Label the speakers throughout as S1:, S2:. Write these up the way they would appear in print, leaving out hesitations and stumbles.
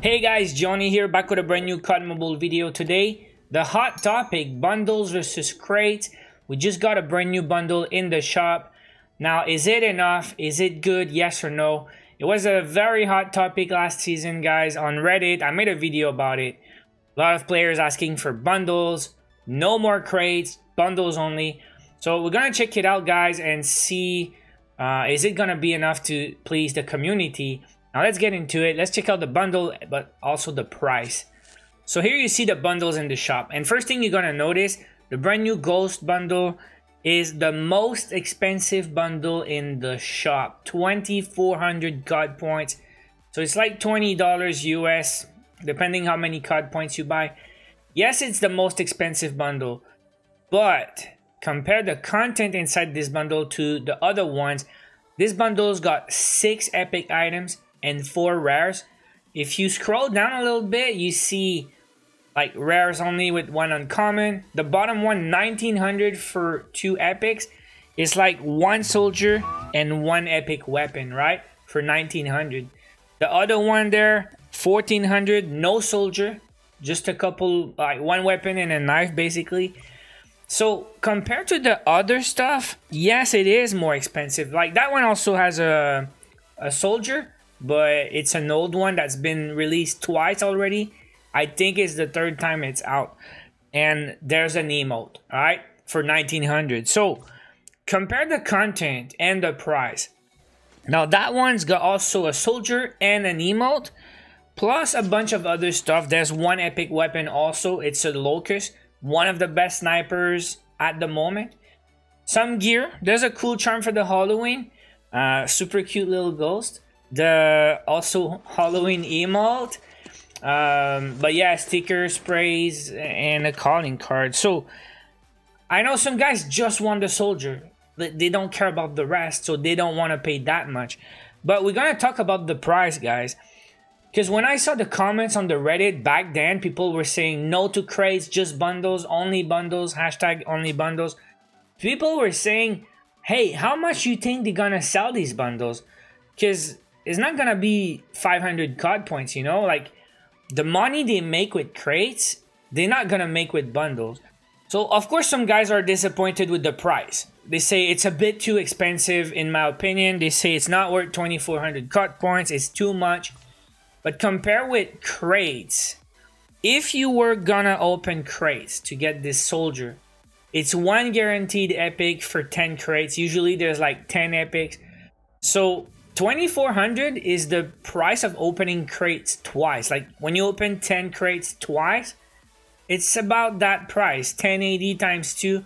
S1: Hey guys, Johnny here, back with a brand new COD Mobile video. Today, the hot topic, bundles versus crates. We just got a brand new bundle in the shop. Now, is it enough? Is it good? Yes or no? It was a very hot topic last season, guys, on Reddit. I made a video about it. A lot of players asking for bundles, no more crates, bundles only. So we're gonna check it out, guys, and see is it gonna be enough to please the community. Now let's get into it. Let's check out the bundle, but also the price. So here you see the bundles in the shop. And first thing you're gonna notice, the brand new Ghost bundle is the most expensive bundle in the shop. 2,400 COD points. So it's like $20 US, depending how many COD points you buy. Yes, it's the most expensive bundle, but compare the content inside this bundle to the other ones. This bundle's got 6 epic items and 4 rares. If you scroll down a little bit, you see like rares only with 1 uncommon. The bottom one, 1,900 for 2 epics. It's like 1 soldier and 1 epic weapon, right? For 1,900. The other one there, 1,400, no soldier, just a couple, like 1 weapon and a knife basically. So compared to the other stuff, yes, it is more expensive. Like that one also has a soldier, but it's an old one that's been released twice already. I think it's the 3rd time it's out. And there's an emote, all right, for 1,900. So compare the content and the price. Now that one's got also a soldier and an emote, plus a bunch of other stuff. There's 1 epic weapon also. It's a Locust, one of the best snipers at the moment. Some gear. There's a cool charm for the Halloween. Super cute little ghost. The also Halloween emote. But yeah, stickers, sprays, and a calling card. So I know some guys just want the soldier. They don't care about the rest, so they don't want to pay that much. But we're gonna talk about the price, guys. Because when I saw the comments on the Reddit back then, people were saying no to crates, just bundles, hashtag only bundles. People were saying, hey, how much you think they're gonna sell these bundles? Because it's not gonna be 500 COD points, you know? Like, the money they make with crates, they're not gonna make with bundles. So, of course, some guys are disappointed with the price. They say it's a bit too expensive, in my opinion. They say it's not worth 2,400 COD points, it's too much. But compare with crates. If you were gonna open crates to get this soldier, it's 1 guaranteed epic for 10 crates. Usually there's like 10 epics. So 2,400 is the price of opening crates twice. Like when you open 10 crates twice, it's about that price, 1080 times 2.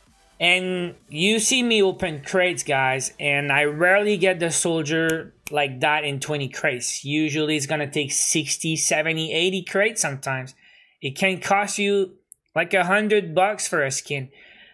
S1: And you see me open crates, guys, and I rarely get the soldier like that in 20 crates. Usually it's gonna take 60, 70, 80 crates sometimes. It can cost you like $100 for a skin.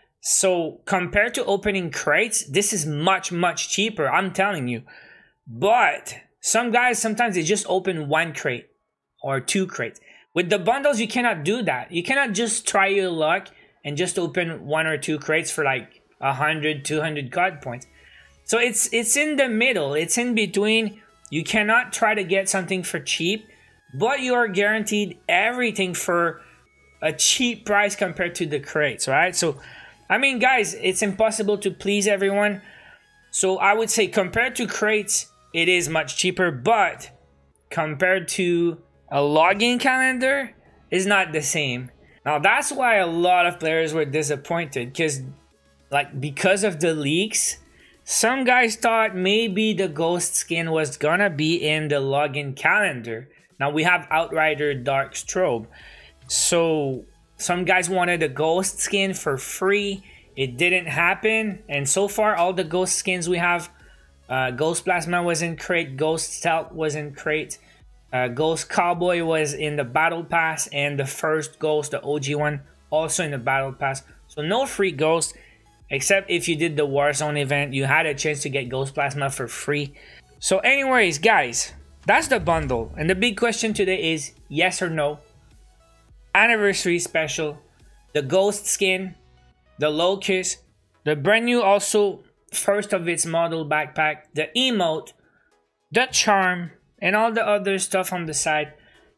S1: So compared to opening crates, this is much, much cheaper, I'm telling you. But some guys, sometimes they just open 1 crate or 2 crates. With the bundles, you cannot do that. You cannot just try your luck and just open 1 or 2 crates for like 100, 200 COD points. So it's in the middle. It's in between. You cannot try to get something for cheap, but you are guaranteed everything for a cheap price compared to the crates, right? So, I mean, guys, it's impossible to please everyone. So I would say compared to crates, it is much cheaper, but compared to a login calendar, it's not the same. Now that's why a lot of players were disappointed, because of the leaks. Some guys thought maybe the Ghost skin was gonna be in the login calendar. Now we have Outrider Dark Strobe. So some guys wanted a Ghost skin for free. It didn't happen. And so far all the Ghost skins we have, Ghost Plasma was in crate, Ghost Stealth was in crate, Ghost Cowboy was in the Battle Pass, and the first Ghost, the OG one, also in the Battle Pass. So no free Ghost. Except if you did the Warzone event, you had a chance to get Ghost Plasma for free. So anyways, guys, that's the bundle. And the big question today is yes or no. Anniversary special, the Ghost skin, the Locust, the brand new also first of its model backpack, the emote, the charm, and all the other stuff on the side.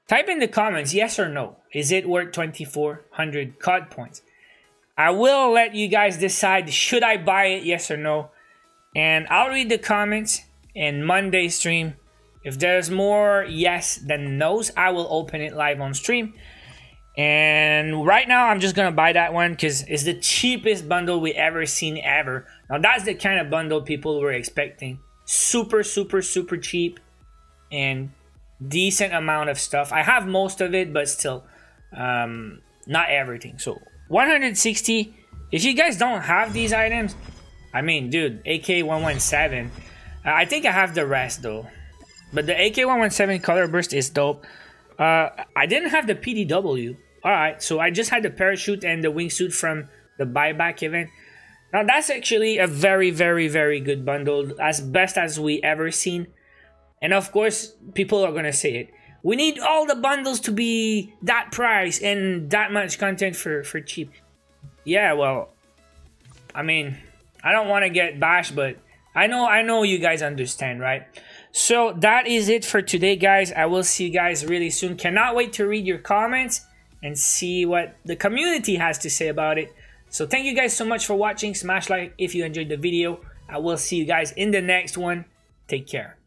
S1: Type in the comments, yes or no. Is it worth 2,400 COD points? I will let you guys decide, should I buy it, yes or no. And I'll read the comments in Monday's stream. If there's more yes than no's, I will open it live on stream. And right now, I'm just going to buy that one because it's the cheapest bundle we ever seen ever. Now, that's the kind of bundle people were expecting. Super, super, super cheap and decent amount of stuff. I have most of it, but still not everything. So 160. If you guys don't have these items, I mean, dude, AK-117. I think I have the rest though, but the AK-117 color burst is dope. I didn't have the PDW. All right, so I just had the parachute and the wingsuit from the buyback event. Now that's actually a very, very, very good bundle, as best as we ever seen. And of course, people are gonna say it. We need all the bundles to be that price and that much content for cheap. Yeah, well, I mean, I don't want to get bashed, but I know you guys understand, right? So that is it for today, guys. I will see you guys really soon. Cannot wait to read your comments and see what the community has to say about it. So thank you guys so much for watching. Smash like if you enjoyed the video. I will see you guys in the next one. Take care.